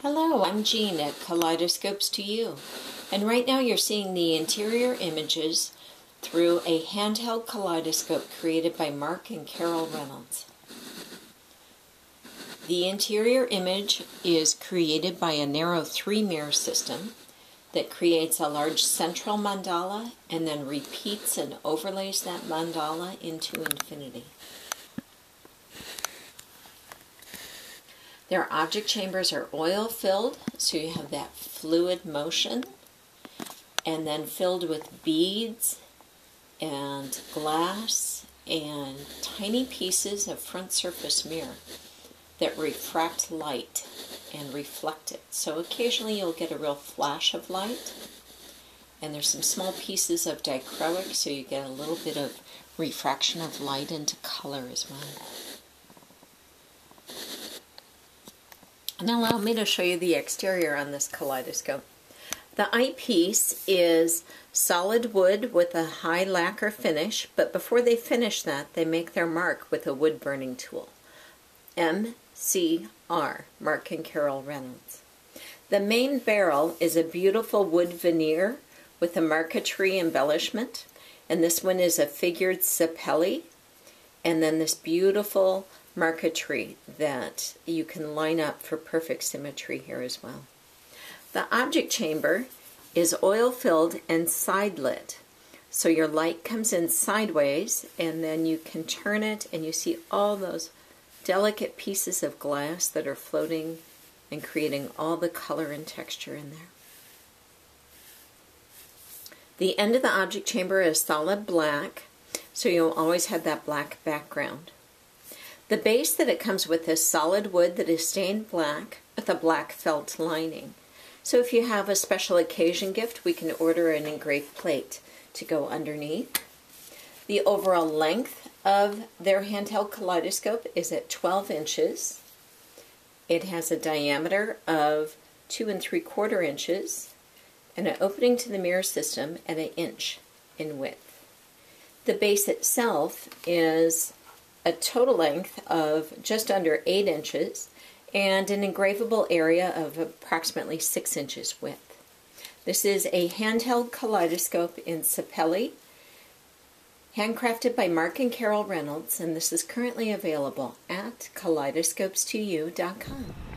Hello, I'm Jean at Kaleidoscopes to You, and right now you're seeing the interior images through a handheld kaleidoscope created by Mark and Carol Reynolds. The interior image is created by a narrow 3-mirror system that creates a large central mandala and then repeats and overlays that mandala into infinity. Their object chambers are oil-filled, so you have that fluid motion, and then filled with beads and glass and tiny pieces of front surface mirror that refract light and reflect it. So occasionally you'll get a real flash of light, and there's some small pieces of dichroic, so you get a little bit of refraction of light into color as well. Now allow me to show you the exterior on this kaleidoscope. The eyepiece is solid wood with a high lacquer finish, but before they finish that, they make their mark with a wood burning tool. MCR, Mark and Carol Reynolds. The main barrel is a beautiful wood veneer with a marquetry embellishment, and this one is a figured sapelle, and then this beautiful marquetry that you can line up for perfect symmetry here as well. The object chamber is oil-filled and side-lit, so your light comes in sideways, and then you can turn it and you see all those delicate pieces of glass that are floating and creating all the color and texture in there. The end of the object chamber is solid black, so you'll always have that black background. The base that it comes with is solid wood that is stained black with a black felt lining. So if you have a special occasion gift, we can order an engraved plate to go underneath. The overall length of their handheld kaleidoscope is at 12 inches. It has a diameter of 2 3/4 inches and an opening to the mirror system at 1 inch in width. The base itself is a total length of just under 8 inches and an engravable area of approximately 6 inches width. This is a handheld kaleidoscope in Sapelle, handcrafted by Mark and Carol Reynolds, and this is currently available at kaleidoscopes2u.com.